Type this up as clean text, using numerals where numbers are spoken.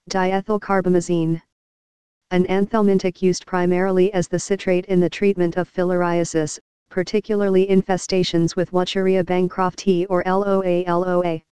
Diethylcarbamazine. An anthelmintic used primarily as the citrate in the treatment of filariasis, particularly infestations with Wucheria bancrofti or LOA.